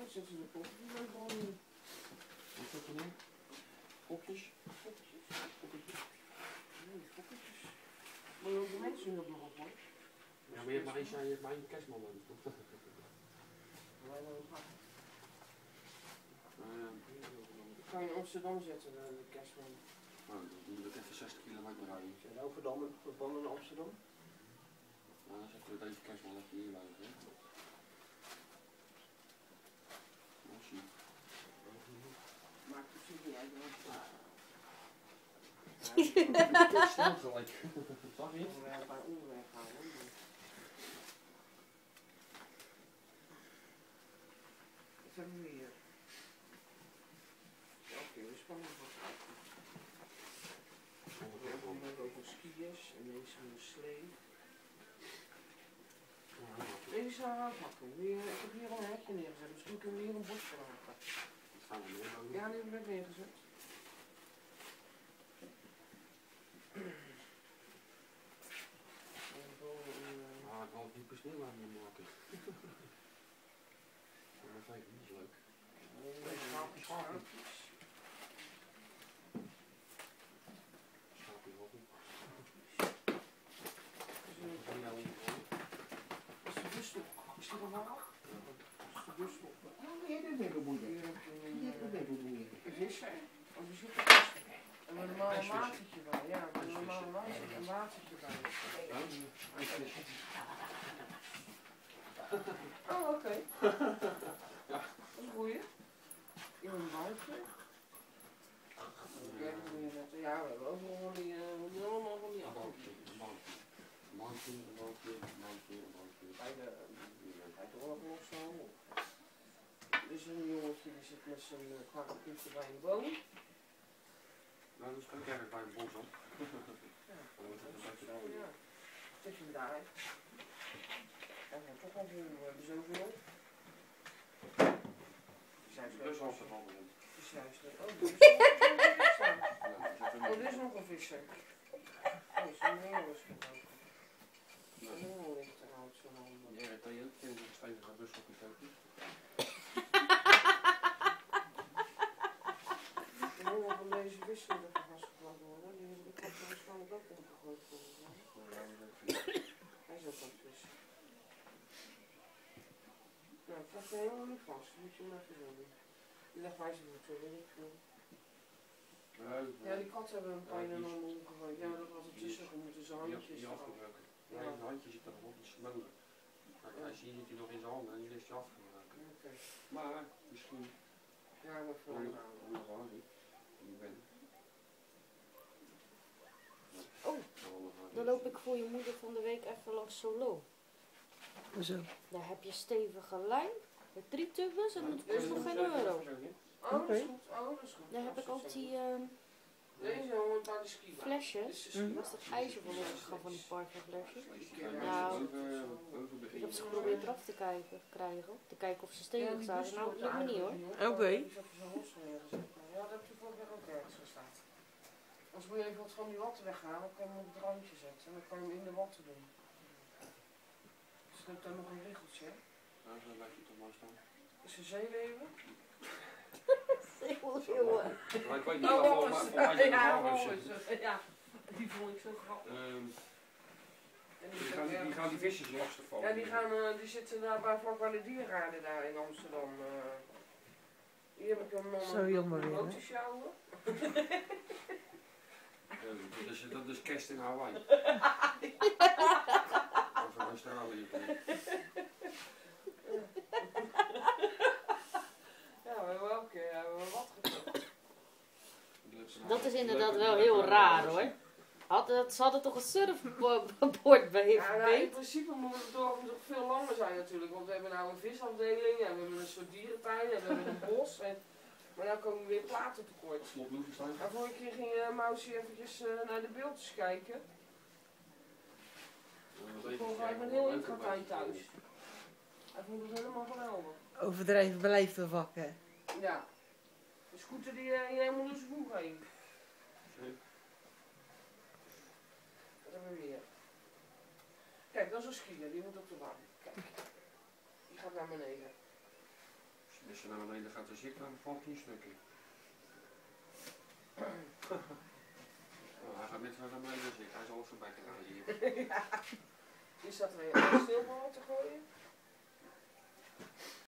zitten de poppen. Die zijn gewoon niet. Wat zit er nou? Popjes? Poppetjes. Poppetjes. Nee, poppetjes. Maar ook de mensen nog op hoor. Ja, maar je hebt maar één kerstman dan. Wij dan ook. Kan je in Amsterdam zetten, de kerstman? Nou, dan moet ik even 60 kilometer rijden. Zijn nou verbanden naar Amsterdam? Nou, dan zetten we deze kerstman even hier bij. Maakt het zich niet uit. Stil gelijk. Zag je het? Bij onderweg houden. Wat hebben we hier? Oké, we spannen wat uit. We hebben ook een skiers en deze een slee. Deze zou aanpakken. Ik heb hier al een hekje neergezet. Misschien kunnen we hier een bosje maken. Ja, die hebben we net neergezet. Ik wil een diepe sneeuw aan maken. Dat vind ik niet leuk. Schaapjes. Schaapje wat op. Is de busstop? Is die er nog? Is de busstop? Nee, dat ben ik moeilijk. Een visser? Of een visser? En een normale watertje bij. Ja, een normale watertje bij. Oh, oké. Dat is een goeie. In een buitje. Ja, we hebben ook nog die, allemaal van die appeltjes. Een bankje. Bij de oorlog of zo. Dus een jongetje die zit met zijn parapluutje bij een boom. Nou, dat is ook ergens bij een bos op. Ja, zit je daar. En dan toch al veel, we hebben zoveel. Dus als het al begint. Oh, dit is nog een visser. Oh, is een heel is gebroken. Een heel ligt eruit zo'n handen. Ja, dat je ook in zo'n stevige bus op je kopen. De jongen van deze visser moet even vastgepakt worden. Die kan er waarschijnlijk ook omgegooid worden. Hij is ook aan het vissen. Nou, het gaat helemaal niet vast. Moet je hem even doen. Die legt wij ze moeten, weet ik veel. Ja, die katten hebben een pijn en allemaal omgegooid. Ja, dat had er tussen moeten zijn handjes. Die afgebroken. Nee, zijn handje zit erop, die is smolen. Hij ziet hij nog in zijn handen en die heeft hij afgebroken. Okay. Maar misschien. Ja, maar voor mij niet. Oh, dan loop ik voor je moeder van de week even langs Solo. Hoezo? Daar heb je stevige lijn met 3 tubes en dat kost nog geen euro. Oh, dat is goed. Oh, dat is goed. Daar heb ik ook die deze hoort bij de ski. flesjes. Dat is dat ijzer van losgegaan van die parfumflesjes. Nou, ik heb ze geprobeerd eraf te krijgen. Te kijken of ze stevig zaten. Nou, dat lukt me niet hoor. Oké. Ja, dat heb je vorige keer ook ergens gestaan. Als moet je even wat van die watten weghalen, dan kan je hem op het randje zetten. En dan kan je hem in de watten doen. Dus dan heb je daar nog een riggeltje. Nou, zo lijkt het toch maar staan. Is een zeeleeuwen? Zeeleeuwen. Maar ik weet niet Oh, of walvis. Ja, walvis. Ja, die vond ik zo grappig. Die gaan die visjes lastigvallen. Ja, die zitten daar vlak bij de diergaarden daar in Amsterdam. Hier heb ik een Zo jammer weer, hè? motor sjouwen. Dat is kerst in Hawaii. Of in Australië. Ja, we hebben ook wat gekocht. Dat is inderdaad wel heel raar hoor. Ze hadden toch een surfboard bij Ja, nou, in principe moet het dorp nog veel langer zijn natuurlijk. Want we hebben nou een visafdeling en we hebben een soort dierentuin en we hebben een bos. Maar nu komen weer platen tekort. En vorige keer ging Mousie eventjes naar de beeldjes kijken. Ik ben heel intratijn thuis. Hij vond het helemaal geweldig. Overdreven beleefde vakken. Ja. De scooter die helemaal door zijn boeg heen. Wat hebben we hier? Kijk, dat is een skier, die moet op de baan. Kijk. Die gaat naar beneden. Als je naar beneden gaat zitten, dan valt hij in stukken. Hij gaat net zo naar beneden zitten, hij is al op zijn bek gegaan hier. Die zat er een sneeuwbal te gooien.